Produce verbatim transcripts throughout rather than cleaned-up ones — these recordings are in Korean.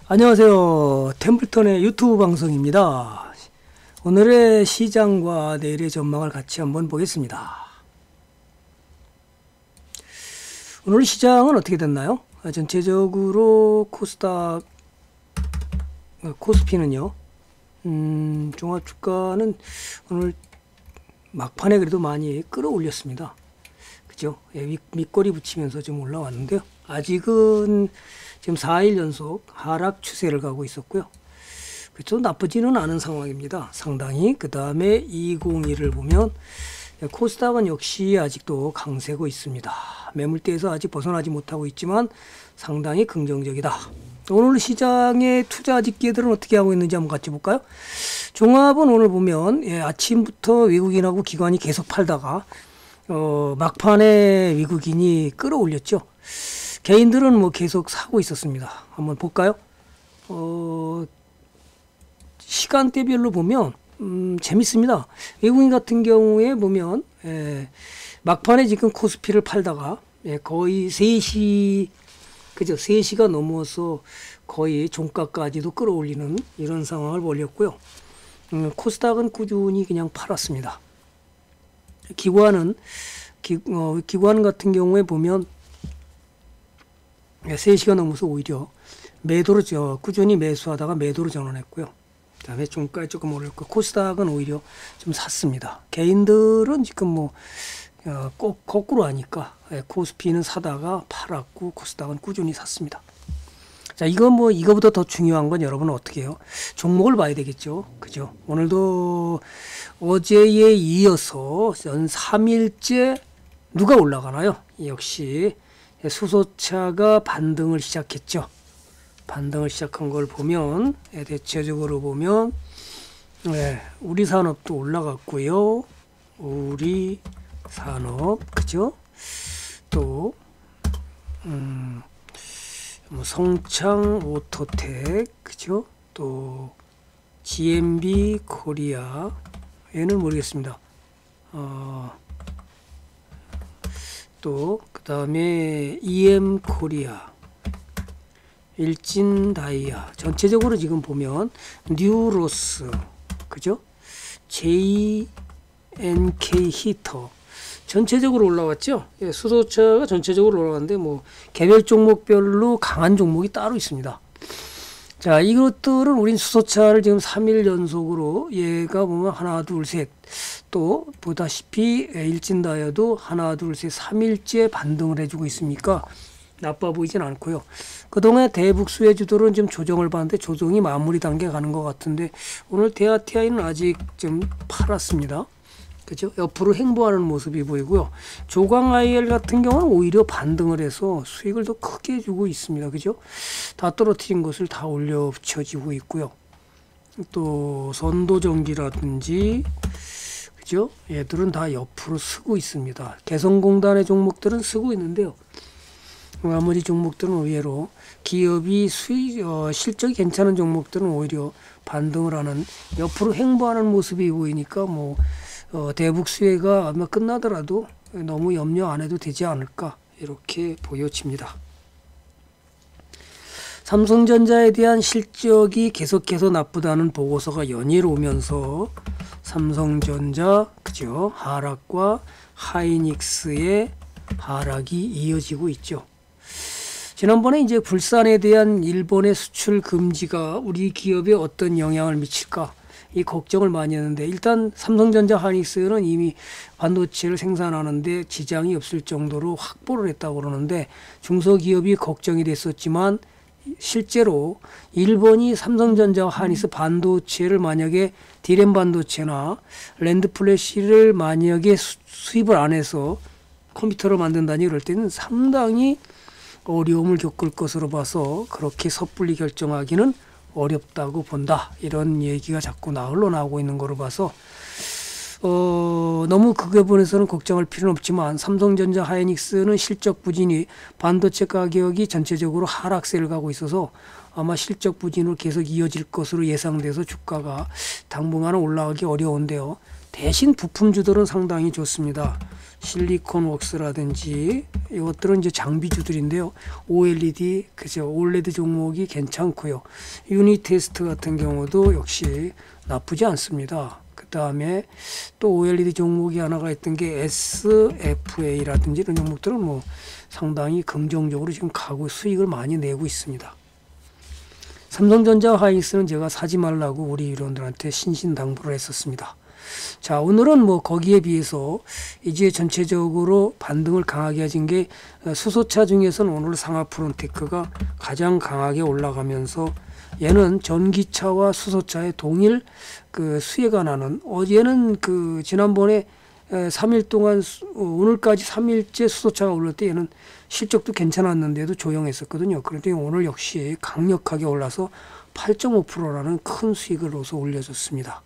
안녕하세요. 템플턴의 유튜브 방송입니다. 오늘의 시장과 내일의 전망을 같이 한번 보겠습니다. 오늘 시장은 어떻게 됐나요? 전체적으로 코스닥, 코스피는요, 음, 종합주가는 오늘 막판에 그래도 많이 끌어올렸습니다. 그죠? 예, 밑꼬리 붙이면서 좀 올라왔는데요. 아직은 지금 사 일 연속 하락 추세를 가고 있었고요. 그렇죠? 나쁘지는 않은 상황입니다. 상당히. 그 다음에 이백일을 보면 코스닥은 역시 아직도 강세고 있습니다. 매물대에서 아직 벗어나지 못하고 있지만 상당히 긍정적이다. 오늘 시장의 투자 집계들은 어떻게 하고 있는지 한번 같이 볼까요? 종합은 오늘 보면 예, 아침부터 외국인하고 기관이 계속 팔다가 어, 막판에 외국인이 끌어올렸죠. 개인들은 뭐 계속 사고 있었습니다. 한번 볼까요? 어, 시간대별로 보면 음, 재밌습니다. 외국인 같은 경우에 보면 예, 막판에 지금 코스피를 팔다가 예, 거의 세 시 그죠? 세 시가 넘어서 거의 종가까지도 끌어올리는 이런 상황을 벌였고요. 음, 코스닥은 꾸준히 그냥 팔았습니다. 기관은 기, 어, 기관 같은 경우에 보면 세 시가 넘어서 오히려 매도로 저 꾸준히 매수하다가 매도로 전환했고요. 그 다음에 종가에 조금 올렸고 코스닥은 오히려 좀 샀습니다. 개인들은 지금 뭐 꼭 어, 거꾸로 하니까 코스피는 사다가 팔았고 코스닥은 꾸준히 샀습니다. 자, 이건 뭐 이거보다 더 중요한 건 여러분은 어떻게 해요? 종목을 봐야 되겠죠. 그죠? 오늘도 어제에 이어서 연 삼 일째 누가 올라가나요? 역시 수소차가 반등을 시작했죠. 반등을 시작한 걸 보면 대체적으로 보면 네, 우리 산업도 올라갔고요. 우리 산업 그죠? 또 음, 뭐 성창 오토텍 그죠? 또 지엠비 코리아 얘는 모르겠습니다. 어, 또 그 다음에 이엠 코리아, 일진 다이아 전체적으로 지금 보면 뉴로스 그죠? 제이엔케이 히터 전체적으로 올라왔죠. 예, 수소차가 전체적으로 올라갔는데 뭐 개별 종목별로 강한 종목이 따로 있습니다. 자, 이것들은 우린 수소차를 지금 삼 일 연속으로 얘가 보면 하나 둘 셋 또 보다시피 일진다이아도 하나 둘 셋 삼 일째 반등을 해주고 있으니까 나빠 보이진 않고요. 그동안 대북 수혜주들은 좀 조정을 봤는데 조정이 마무리 단계 가는 것 같은데 오늘 대아티아이는 아직 좀 팔았습니다. 그죠? 옆으로 행보하는 모습이 보이고요. 조광 아이엘 같은 경우는 오히려 반등을 해서 수익을 더 크게 주고 있습니다. 그죠? 다 떨어뜨린 것을 다 올려 붙여지고 있고요. 또 선도전기라든지 그죠? 얘들은 다 옆으로 쓰고 있습니다. 개성공단의 종목들은 쓰고 있는데요. 나머지 종목들은 의외로 기업이 수익, 어, 실적이 괜찮은 종목들은 오히려 반등을 하는 옆으로 행보하는 모습이 보이니까 뭐 어, 대북 수혜가 아마 끝나더라도 너무 염려 안 해도 되지 않을까 이렇게 보여집니다. 삼성전자에 대한 실적이 계속해서 나쁘다는 보고서가 연일 오면서 삼성전자 그죠? 하락과 하이닉스의 하락이 이어지고 있죠. 지난번에 이제 불산에 대한 일본의 수출 금지가 우리 기업에 어떤 영향을 미칠까 이 걱정을 많이 했는데 일단 삼성전자 하이닉스는 이미 반도체를 생산하는데 지장이 없을 정도로 확보를 했다고 그러는데 중소기업이 걱정이 됐었지만 실제로 일본이 삼성전자와 하이닉스 반도체를 만약에 디램 반도체나 랜드 플래시를 만약에 수, 수입을 안 해서 컴퓨터를 만든다니 이럴 때는 상당히 어려움을 겪을 것으로 봐서 그렇게 섣불리 결정하기는 어렵다고 본다. 이런 얘기가 자꾸 나 흘러나오고 있는 거로 봐서 어, 너무 그 부분에서는 걱정할 필요는 없지만 삼성전자 하이닉스는 실적 부진이 반도체 가격이 전체적으로 하락세를 가고 있어서 아마 실적 부진으로 계속 이어질 것으로 예상돼서 주가가 당분간은 올라가기 어려운데요. 대신 부품주들은 상당히 좋습니다. 실리콘웍스라든지 이것들은 이제 장비주들인데요. 오엘이디, 그죠? 올레드 종목이 괜찮고요. 유니테스트 같은 경우도 역시 나쁘지 않습니다. 그 다음에 또 오엘이디 종목이 하나가 있던 게 에스에프에이라든지 이런 종목들은 뭐 상당히 긍정적으로 지금 가고 수익을 많이 내고 있습니다. 삼성전자 하이닉스는 제가 사지 말라고 우리 위원들한테 신신당부를 했었습니다. 자, 오늘은 뭐 거기에 비해서 이제 전체적으로 반등을 강하게 해준 게 수소차 중에서는 오늘 상하프론테크가 가장 강하게 올라가면서 얘는 전기차와 수소차의 동일 그 수혜가 나는, 어제는 그 지난번에 삼 일 동안 오늘까지 삼 일째 수소차가 올랐을 때 얘는 실적도 괜찮았는데도 조용했었거든요. 그런데 오늘 역시 강력하게 올라서 팔 점 오 퍼센트라는 큰 수익을 얻어서 올려줬습니다.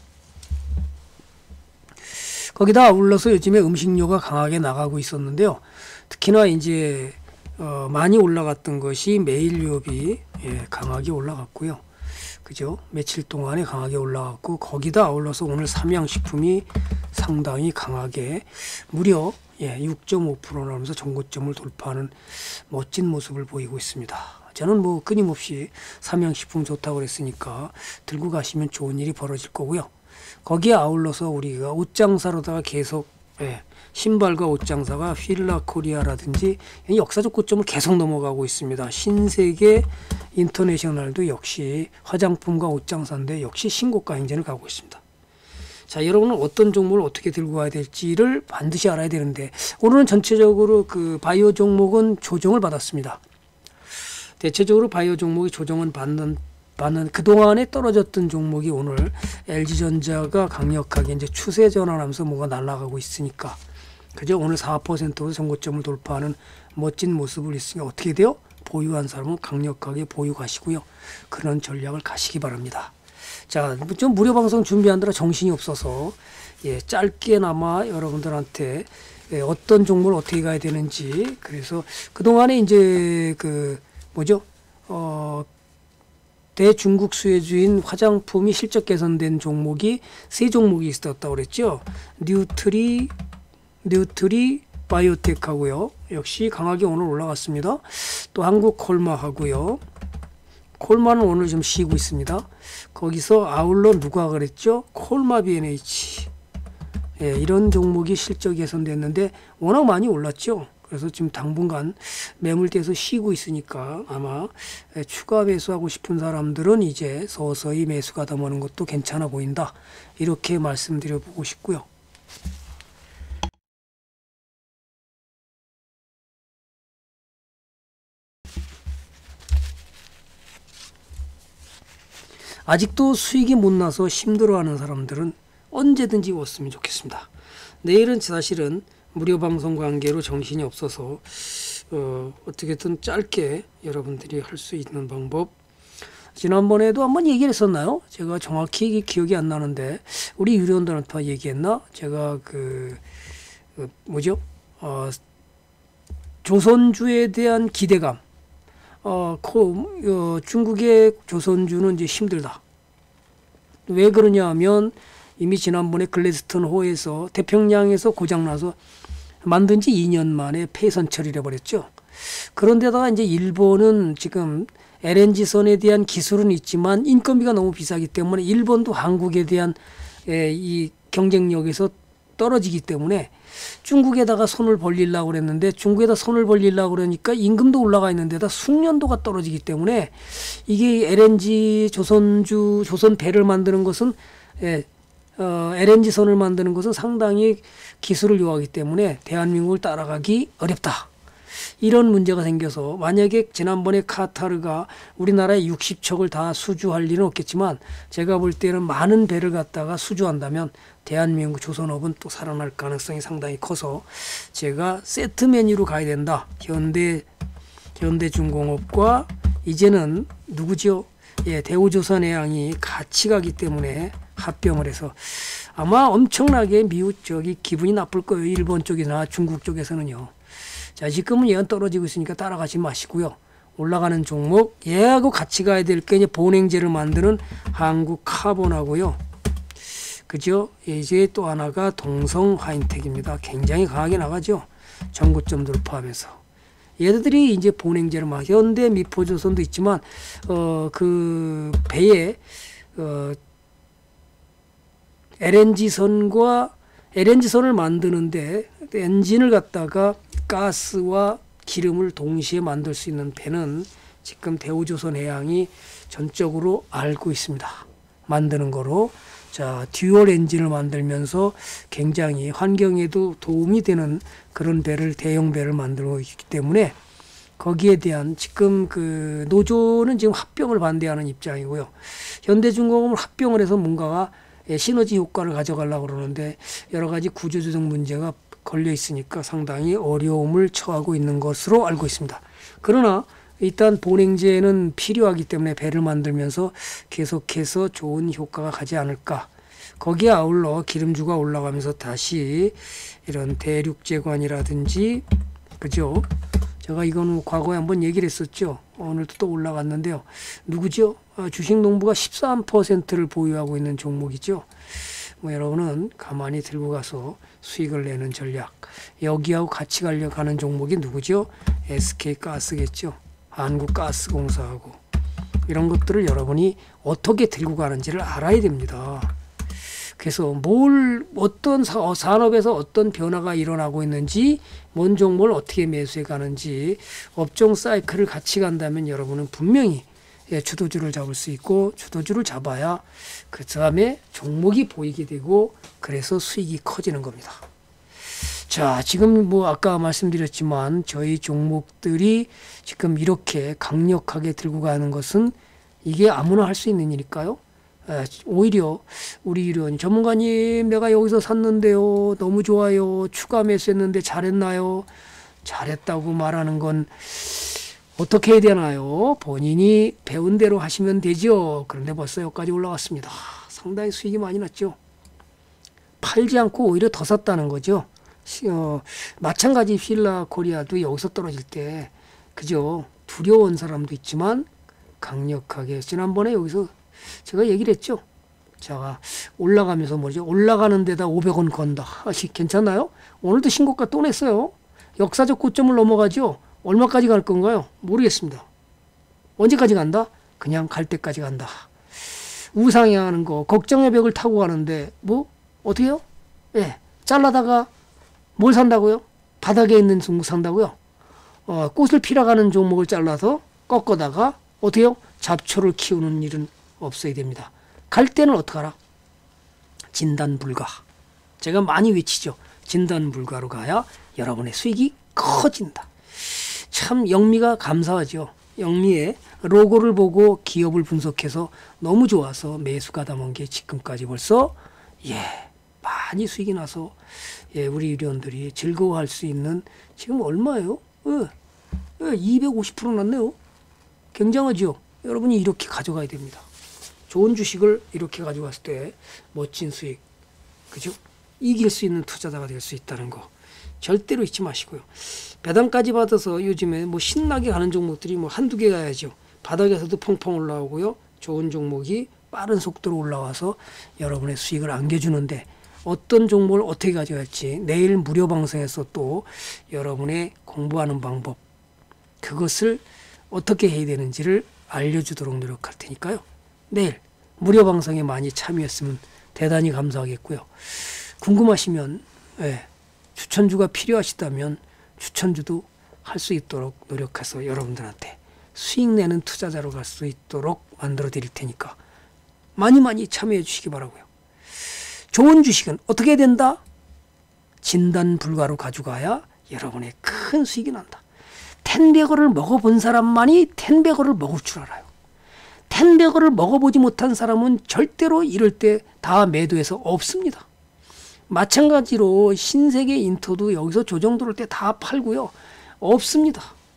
거기다 아울러서 요즘에 음식료가 강하게 나가고 있었는데요. 특히나 이제 어 많이 올라갔던 것이 메일유업이 예, 강하게 올라갔고요. 그죠? 며칠 동안에 강하게 올라갔고, 거기다 아울러서 오늘 삼양식품이 상당히 강하게 무려 예, 육 점 오 퍼센트 나오면서 정고점을 돌파하는 멋진 모습을 보이고 있습니다. 저는 뭐 끊임없이 삼양식품 좋다고 그랬으니까 들고 가시면 좋은 일이 벌어질 거고요. 거기에 아울러서 우리가 옷장사로다가 계속 예, 신발과 옷장사가 휠라코리아라든지 역사적 고점을 계속 넘어가고 있습니다. 신세계 인터내셔널도 역시 화장품과 옷장사인데 역시 신고가 행진을 가고 있습니다. 자, 여러분은 어떤 종목을 어떻게 들고 가야 될지를 반드시 알아야 되는데, 오늘은 전체적으로 그 바이오 종목은 조정을 받았습니다. 대체적으로 바이오 종목이 조정은 받는 받는 그동안에 떨어졌던 종목이 오늘 엘지전자가 강력하게 이제 추세 전환하면서 뭐가 날아가고 있으니까, 그죠? 오늘 사 퍼센트로 정고점을 돌파하는 멋진 모습을 있으니까 어떻게 돼요? 보유한 사람은 강력하게 보유 가시고요. 그런 전략을 가시기 바랍니다. 자, 좀 무료 방송 준비하느라 정신이 없어서 예, 짧게나마 여러분들한테 예, 어떤 종목을 어떻게 가야 되는지, 그래서 그동안에 이제 그 뭐죠? 어 대중국 수혜주인 화장품이 실적 개선된 종목이 세 종목이 있었다고 그랬죠. 뉴트리, 뉴트리 바이오텍하고요. 역시 강하게 오늘 올라갔습니다. 또 한국 콜마하고요. 콜마는 오늘 좀 쉬고 있습니다. 거기서 아울러 누가 그랬죠? 콜마 비엔에이치. 예, 이런 종목이 실적 개선됐는데 워낙 많이 올랐죠. 그래서 지금 당분간 매물대에서 쉬고 있으니까 아마 추가 매수하고 싶은 사람들은 이제 서서히 매수가 넘어오는 것도 괜찮아 보인다. 이렇게 말씀드려 보고 싶고요. 아직도 수익이 못 나서 힘들어하는 사람들은 언제든지 왔으면 좋겠습니다. 내일은 사실은 무료 방송 관계로 정신이 없어서 어, 어떻게든 짧게 여러분들이 할 수 있는 방법, 지난번에도 한번 얘기를 했었나요? 제가 정확히 기억이 안 나는데 우리 유료원들한테 얘기했나? 제가 그, 그 뭐죠? 어, 조선주에 대한 기대감, 어, 코, 어, 중국의 조선주는 이제 힘들다. 왜 그러냐 하면 이미 지난번에 글래스턴 호에서 태평양에서 고장나서 만든 지 이 년 만에 폐선 처리를 해버렸죠. 그런데다가 이제 일본은 지금 엘엔지선에 대한 기술은 있지만 인건비가 너무 비싸기 때문에 일본도 한국에 대한 에, 이 경쟁력에서 떨어지기 때문에 중국에다가 손을 벌리려고 그랬는데, 중국에다 손을 벌리려고 그러니까 임금도 올라가 있는데다 숙련도가 떨어지기 때문에 이게 엘엔지 조선주 조선 배를 만드는 것은 예, 어, 엘엔지선을 만드는 것은 상당히 기술을 요하기 때문에 대한민국을 따라가기 어렵다. 이런 문제가 생겨서, 만약에 지난번에 카타르가 우리나라에 육십 척을 다 수주할 일은 없겠지만 제가 볼 때는 많은 배를 갖다가 수주한다면 대한민국 조선업은 또 살아날 가능성이 상당히 커서 제가 세트 메뉴로 가야 된다. 현대, 현대중공업과 이제는 누구죠? 예, 대우조선해양이 같이 가기 때문에 합병을 해서 아마 엄청나게 미국 쪽이 기분이 나쁠 거예요. 일본 쪽이나 중국 쪽에서는요. 자, 지금은 얘가 떨어지고 있으니까 따라가지 마시고요. 올라가는 종목, 얘하고 같이 가야 될 게 이제 본행제를 만드는 한국 카본하고요. 그죠? 이제 또 하나가 동성 화인텍입니다. 굉장히 강하게 나가죠. 전고점들을 포함해서. 얘들이 이제 본행제를 막 현대 미포조선도 있지만 어 그 배에 어 엘엔지선과 엘엔지선을 만드는데 엔진을 갖다가 가스와 기름을 동시에 만들 수 있는 배는 지금 대우조선해양이 전적으로 알고 있습니다. 만드는 거로. 자, 듀얼 엔진을 만들면서 굉장히 환경에도 도움이 되는 그런 배를, 대형 배를 만들고 있기 때문에 거기에 대한 지금 그 노조는 지금 합병을 반대하는 입장이고요. 현대중공업을 합병을 해서 뭔가가 시너지 효과를 가져가려고 그러는데 여러 가지 구조조정 문제가 걸려 있으니까 상당히 어려움을 처하고 있는 것으로 알고 있습니다. 그러나 일단 본행제는 필요하기 때문에 배를 만들면서 계속해서 좋은 효과가 가지 않을까. 거기에 아울러 기름주가 올라가면서 다시 이런 대륙제관이라든지, 그죠? 제가 이거는 과거에 한번 얘기를 했었죠. 오늘도 또 올라갔는데요. 누구죠? 아, 주식농부가 십삼 퍼센트를 보유하고 있는 종목이죠. 뭐 여러분은 가만히 들고 가서 수익을 내는 전략. 여기하고 같이 가려고 하는 종목이 누구죠? 에스케이가스겠죠. 한국가스공사하고. 이런 것들을 여러분이 어떻게 들고 가는지를 알아야 됩니다. 그래서 뭘 어떤 산업에서 어떤 변화가 일어나고 있는지, 뭔 종목을 어떻게 매수해 가는지 업종 사이클을 같이 간다면 여러분은 분명히 주도주를 잡을 수 있고, 주도주를 잡아야 그 다음에 종목이 보이게 되고, 그래서 수익이 커지는 겁니다. 자, 지금 뭐 아까 말씀드렸지만 저희 종목들이 지금 이렇게 강력하게 들고 가는 것은 이게 아무나 할 수 있는 일일까요? 에, 오히려 우리 이런 전문가님, 내가 여기서 샀는데요, 너무 좋아요, 추가 매수했는데 잘했나요? 잘했다고 말하는 건 어떻게 해야 되나요? 본인이 배운 대로 하시면 되죠. 그런데 벌써 여기까지 올라왔습니다. 상당히 수익이 많이 났죠. 팔지 않고 오히려 더 샀다는 거죠. 어, 마찬가지 필라 코리아도 여기서 떨어질 때, 그죠? 두려운 사람도 있지만 강력하게, 지난번에 여기서 제가 얘기를 했죠. 제가 올라가면서 뭐죠? 올라가는 데다 오백 원 건다. 아, 괜찮나요? 오늘도 신고가 또 냈어요. 역사적 고점을 넘어가죠. 얼마까지 갈 건가요? 모르겠습니다. 언제까지 간다? 그냥 갈 때까지 간다. 우상향하는 거, 걱정의 벽을 타고 가는데 뭐 어떻게 해요? 예, 잘라다가 뭘 산다고요? 바닥에 있는 종목 산다고요? 어, 꽃을 피러가는 종목을 잘라서 꺾어다가 어떻게 해요? 잡초를 키우는 일은 없어야 됩니다. 갈 때는 어떡하라? 진단불가. 제가 많이 외치죠. 진단불가로 가야 여러분의 수익이 커진다. 참 영미가 감사하죠. 영미의 로고를 보고 기업을 분석해서 너무 좋아서 매수가 담은 게 지금까지 벌써 예 많이 수익이 나서 예, 우리 유료원들이 즐거워할 수 있는, 지금 얼마예요? 예, 예, 이백오십 퍼센트 났네요. 굉장하죠. 여러분이 이렇게 가져가야 됩니다. 좋은 주식을 이렇게 가져갔을 때 멋진 수익, 그죠? 이길 수 있는 투자자가 될 수 있다는 거 절대로 잊지 마시고요. 배당까지 받아서 요즘에 뭐 신나게 가는 종목들이 뭐 한두 개 가야죠. 바닥에서도 펑펑 올라오고요. 좋은 종목이 빠른 속도로 올라와서 여러분의 수익을 안겨주는데, 어떤 종목을 어떻게 가져갈지 내일 무료 방송에서 또 여러분의 공부하는 방법, 그것을 어떻게 해야 되는지를 알려주도록 노력할 테니까요. 내일 무료 방송에 많이 참여했으면 대단히 감사하겠고요. 궁금하시면 예, 추천주가 필요하시다면 추천주도 할 수 있도록 노력해서 여러분들한테 수익 내는 투자자로 갈 수 있도록 만들어 드릴 테니까 많이 많이 참여해 주시기 바라고요. 좋은 주식은 어떻게 해야 된다? 진단 불가로 가져가야 여러분의 큰 수익이 난다. 텐베거를 먹어본 사람만이 텐베거를 먹을 줄 알아요. 텐베거를 먹어보지 못한 사람은 절대로 이럴 때 다 매도해서 없습니다. 마찬가지로 신세계 인터도 여기서 조정 들어올 때 다 팔고요. 없습니다.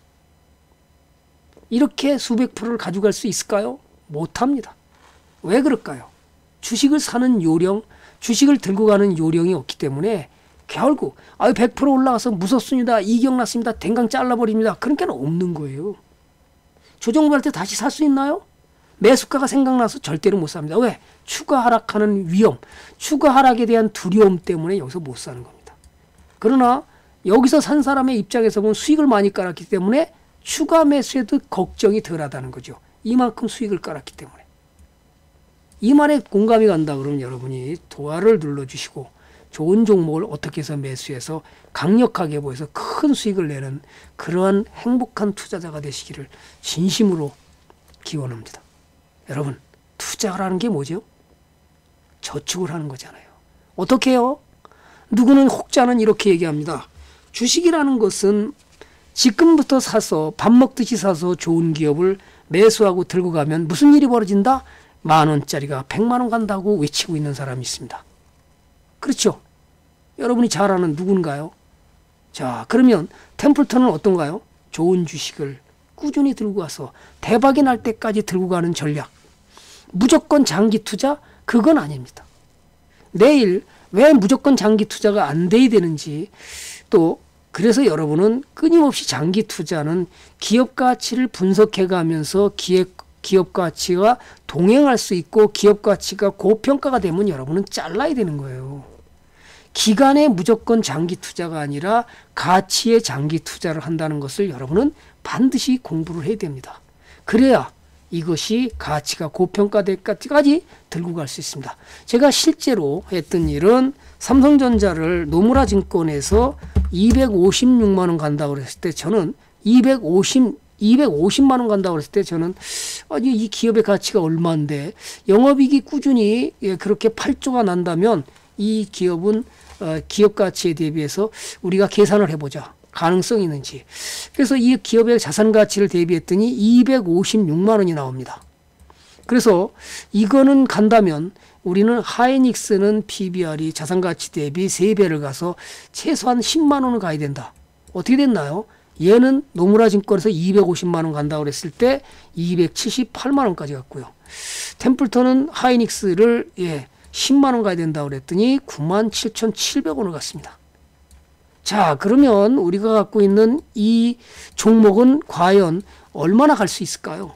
이렇게 수백 프로를 가져갈 수 있을까요? 못합니다. 왜 그럴까요? 주식을 사는 요령, 주식을 들고 가는 요령이 없기 때문에 결국 아유 백 퍼센트 올라가서 무섭습니다. 이격 났습니다. 댕강 잘라버립니다. 그런 게 없는 거예요. 조정할 때 다시 살 수 있나요? 매수가가 생각나서 절대로 못 삽니다. 왜? 추가 하락하는 위험, 추가 하락에 대한 두려움 때문에 여기서 못 사는 겁니다. 그러나 여기서 산 사람의 입장에서 보면 수익을 많이 깔았기 때문에 추가 매수에도 걱정이 덜하다는 거죠. 이만큼 수익을 깔았기 때문에. 이 말에 공감이 간다 그러면 여러분이 도화를 눌러주시고 좋은 종목을 어떻게 해서 매수해서 강력하게 보여서 큰 수익을 내는 그러한 행복한 투자자가 되시기를 진심으로 기원합니다. 여러분, 투자라는 게 뭐죠? 저축을 하는 거잖아요. 어떻게 해요? 누구는 혹자는 이렇게 얘기합니다. 주식이라는 것은 지금부터 사서 밥 먹듯이 사서 좋은 기업을 매수하고 들고 가면 무슨 일이 벌어진다? 만 원짜리가 백만 원 간다고 외치고 있는 사람이 있습니다. 그렇죠? 여러분이 잘 아는 누군가요? 자, 그러면 템플턴은 어떤가요? 좋은 주식을 꾸준히 들고 가서 대박이 날 때까지 들고 가는 전략. 무조건 장기 투자? 그건 아닙니다. 내일 왜 무조건 장기 투자가 안 돼야 되는지, 또 그래서 여러분은 끊임없이 장기 투자는 기업 가치를 분석해 가면서 기업, 기업 가치와 동행할 수 있고 기업 가치가 고평가가 되면 여러분은 잘라야 되는 거예요. 기간에 무조건 장기 투자가 아니라 가치의 장기 투자를 한다는 것을 여러분은 반드시 공부를 해야 됩니다. 그래야 이것이 가치가 고평가될 때까지 들고 갈 수 있습니다. 제가 실제로 했던 일은 삼성전자를 노무라 증권에서 이백오십육만 원 간다고 그랬을 때 저는 이백오십, 이백오십만 원 간다고 그랬을 때 저는 아니 이 기업의 가치가 얼마인데 영업이익이 꾸준히 그렇게 팔조가 난다면 이 기업은 기업 가치에 대비해서 우리가 계산을 해보자. 가능성이 있는지. 그래서 이 기업의 자산 가치를 대비했더니 이백오십육만 원이 나옵니다. 그래서 이거는 간다면 우리는 하이닉스는 피비알이 자산 가치 대비 세 배를 가서 최소한 십만 원은 가야 된다. 어떻게 됐나요? 얘는 노무라 증권에서 이백오십만 원 간다고 그랬을 때 이백칠십팔만 원까지 갔고요. 템플턴은 하이닉스를 예, 십만 원 가야 된다고 그랬더니 구만 칠천칠백 원을 갔습니다. 자, 그러면 우리가 갖고 있는 이 종목은 과연 얼마나 갈 수 있을까요?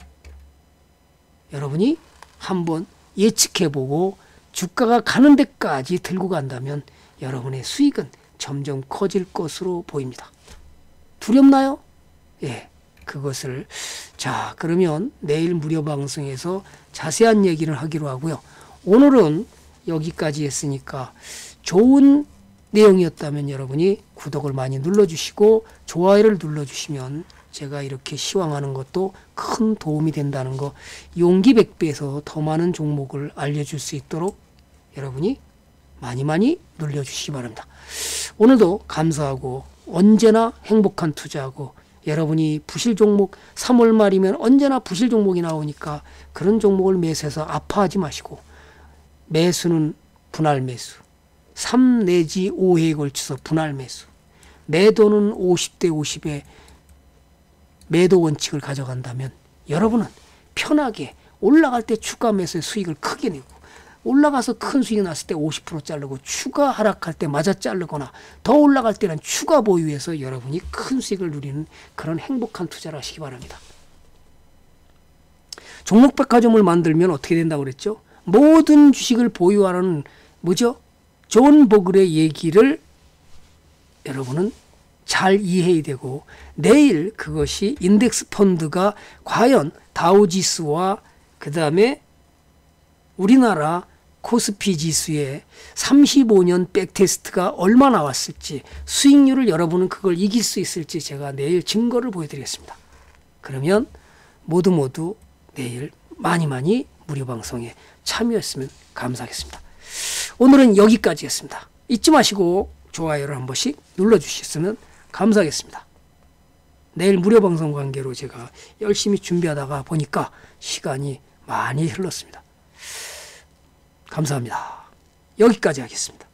여러분이 한번 예측해보고 주가가 가는 데까지 들고 간다면 여러분의 수익은 점점 커질 것으로 보입니다. 두렵나요? 예, 그것을 자, 그러면 내일 무료 방송에서 자세한 얘기를 하기로 하고요. 오늘은 여기까지 했으니까 좋은 내용이었다면 여러분이 구독을 많이 눌러주시고 좋아요를 눌러주시면 제가 이렇게 시황하는 것도 큰 도움이 된다는 거, 용기 백 배에서 더 많은 종목을 알려줄 수 있도록 여러분이 많이 많이 눌러주시기 바랍니다. 오늘도 감사하고 언제나 행복한 투자하고, 여러분이 부실 종목 삼월 말이면 언제나 부실 종목이 나오니까 그런 종목을 매수해서 아파하지 마시고, 매수는 분할 매수, 삼 내지 오 회에 걸쳐서 분할 매수, 매도는 오십 대 오십의 매도 원칙을 가져간다면 여러분은 편하게 올라갈 때 추가 매수의 수익을 크게 내고, 올라가서 큰 수익이 났을 때 오십 퍼센트 자르고, 추가 하락할 때 맞아 자르거나 더 올라갈 때는 추가 보유해서 여러분이 큰 수익을 누리는 그런 행복한 투자를 하시기 바랍니다. 종목백화점을 만들면 어떻게 된다고 그랬죠? 모든 주식을 보유하는 뭐죠? 존 보글의 얘기를 여러분은 잘 이해해야 되고, 내일 그것이 인덱스 펀드가 과연 다우지수와 그 다음에 우리나라 코스피 지수의 삼십오 년 백테스트가 얼마 나왔을지, 수익률을 여러분은 그걸 이길 수 있을지 제가 내일 증거를 보여드리겠습니다. 그러면 모두 모두 내일 많이 많이 무료 방송에 참여했으면 감사하겠습니다. 오늘은 여기까지였습니다. 잊지 마시고 좋아요를 한 번씩 눌러주셨으면 감사하겠습니다. 내일 무료 방송 관계로 제가 열심히 준비하다가 보니까 시간이 많이 흘렀습니다. 감사합니다. 여기까지 하겠습니다.